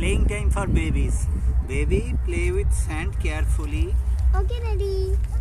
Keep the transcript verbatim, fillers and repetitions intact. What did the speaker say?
Playing time for babies. Baby, play with sand carefully. Okay, Daddy.